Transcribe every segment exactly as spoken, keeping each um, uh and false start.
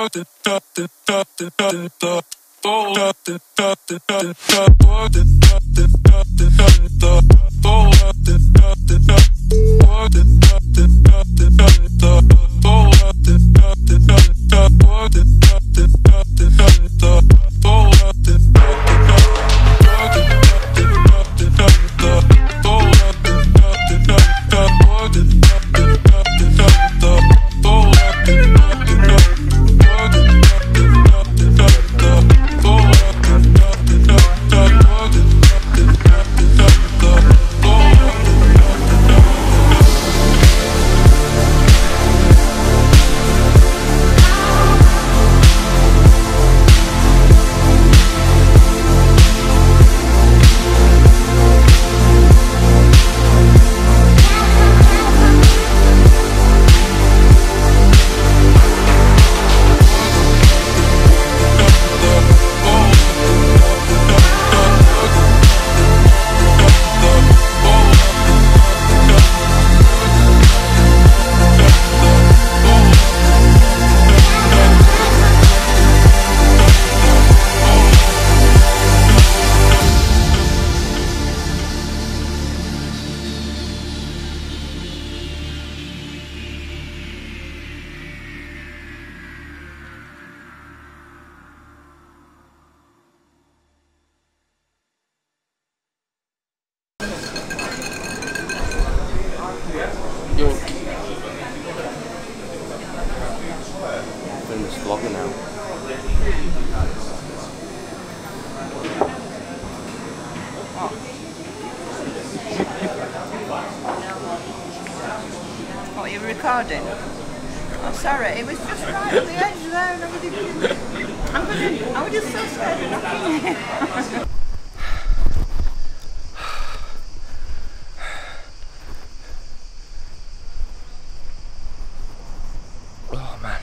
Vlogger now. What, are you recording? Oh, sorry, it was just right at the edge there and everything. I'm gonna, I was just so scared of looking at it. Oh man.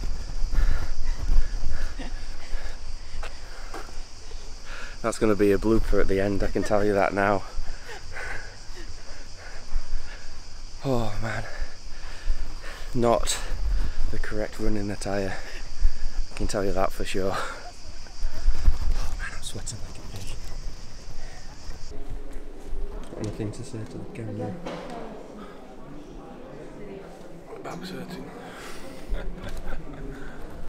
That's going to be a blooper at the end, I can tell you that now. Oh man. Not the correct running attire, I can tell you that for sure. Oh man, I'm sweating like a pig. Got anything to say to the camera? My back's hurting.